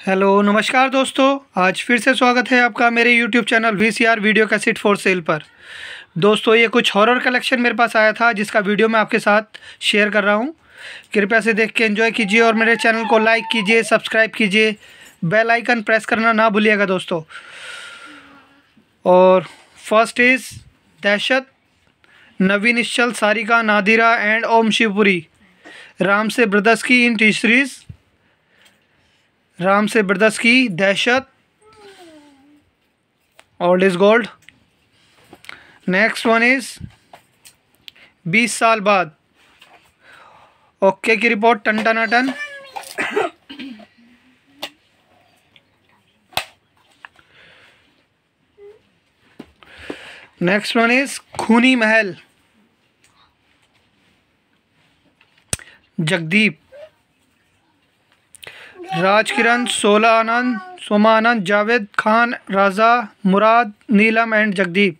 Hello नमस्कार दोस्तों। आज फिर से स्वागत है आपका मेरे YouTube channel VCR video cassette for sale पर। दोस्तों ये कुछ हॉरर कलेक्शन मेरे पास आया था जिसका वीडियो मैं आपके साथ शेयर कर रहा हूँ। कृपया से देख के एंजॉय कीजिए और मेरे चैनल को लाइक कीजिए, सब्सक्राइब कीजिए, बेल आइकन प्रेस करना ना भूलिएगा दोस्तों। और first is Dahshat, Naveen Nischal, Sarika, Nadira and Om Shivpuri. Ramsay brothers की इन टी सीरीज़, राम से ब्रदर्स की Dahshat, old is gold. Next one is 20 Saal Baad, okay की रिपोर्ट, टन टन टन। Next one is Khooni Mahal, Jagdeep, Rajkiran, Soma Anand, Javed Khan, Raja, Murad, Neelam and Jagdeep.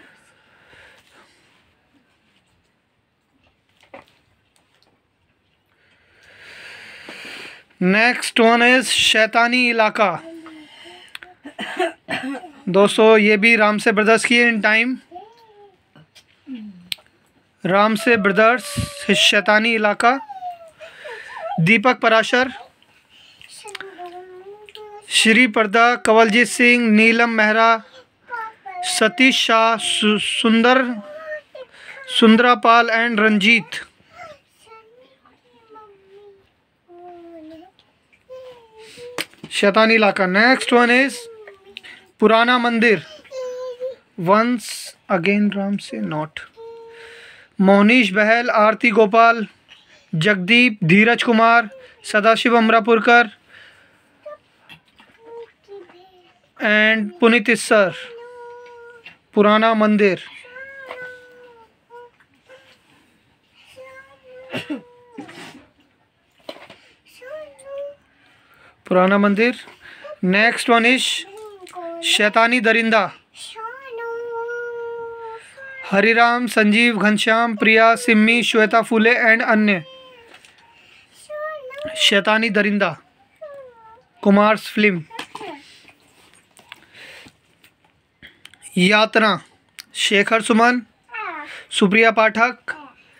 Next one is Shaitani Ilaka. दोस्तों ये भी राम से ब्रदर्स की इन टाइम, राम से ब्रदर्स शैतानी इलाका। दीपक Parashar, Shri Parda, Kanwaljit Singh, Neelam Mehra, Satish Shah, Sundarapal and Ranjeet. Shaitani Ilaka. Next one is पुराना मंदिर, वंस अगेन राम से नॉट। मोहनीश बहल, आरती गोपाल, जगदीप, धीरज कुमार, सदाशिव अमरापुरकर एंड पुनीत सर। Purana Mandir. Purana Mandir. Next one is Shaitani Darinda, Hariram, Sanjeev, Ghanshyam, Priya, Simmi, Shweta Phule and अन्य। Shaitani Darinda, Kumar's film. Yatana, Shekhar Suman, Supriya Pathak,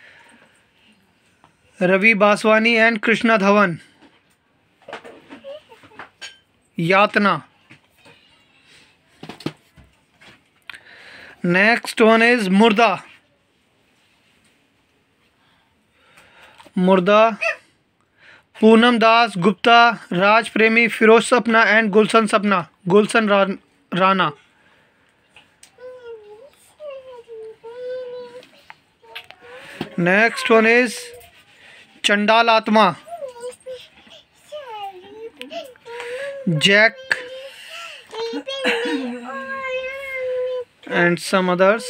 Ravi Baswani and Krishna Dhawan. Yatana. Next one is मुर्दा, मुर्दा, पूनम दास गुप्ता, राज प्रेमी, फिरोज सपना and Gulshan Sapna, Gulshan Rana. Next one is Chandal Aatma, Jack and some others,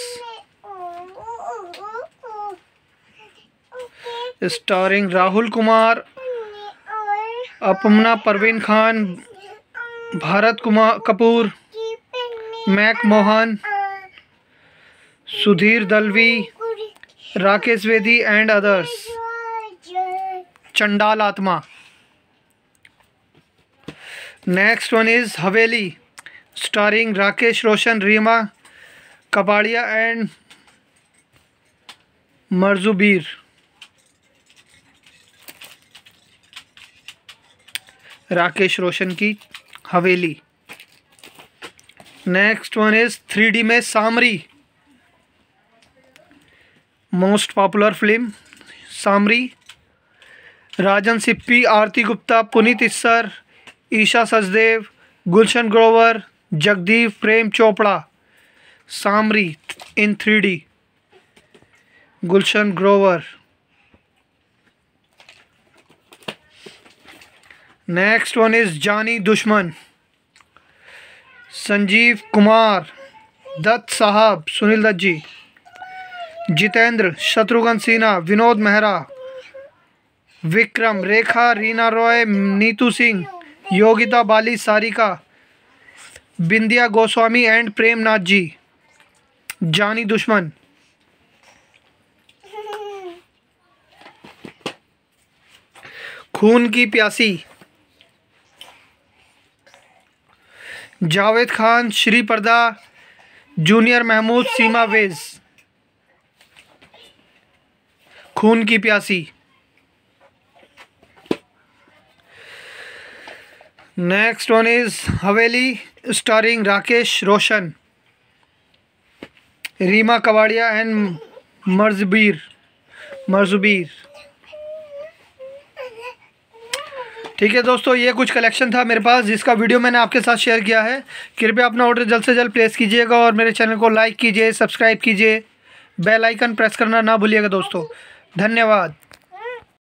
starring Rahul Kumar, अपना Parveen Khan, Bharat Kapoor, Mac Mohan, Sudhir Dalvi, Rakesh Bedi and others. Chandal Aatma. Next one is Haveli, starring Rakesh Roshan, Reema Kapadia and Marjubeer. Rakesh Roshan की Haveli. Next one is 3D में Saamri, most popular film Saamri. Rajan Sippy, Aarti Gupta, Puneet Issar, Esha Sachdev, Gulshan Grover, Jagdeep, Prem Chopra. Saamri in 3D, Gulshan Grover. Next one is Jani Dushman, Sanjeev Kumar, Dutt Sahab, Sunil Dutt ji, Jeetendra, Shatrughan Sinha, Vinod Mehra, Vikram, Rekha, Reena Roy, Neetu Singh, Yogita Bali, Sarika, Bindiya Goswami and Premnath ji. Jani Dushman. खून की प्यासी, जावेद खान, श्री पर्दा, junior Mahmood, Seema veg, Khoon Ki Pyasi. Next one is Haveli, starring Rakesh Roshan, Reema Kapadia and Marjubeer. ठीक है दोस्तों, ये कुछ कलेक्शन था मेरे पास जिसका वीडियो मैंने आपके साथ शेयर किया है। कृपया अपना ऑर्डर जल्द से जल्द प्लेस कीजिएगा और मेरे चैनल को लाइक कीजिए, सब्सक्राइब कीजिए, बेल आइकन प्रेस करना ना भूलिएगा दोस्तों। धन्यवाद।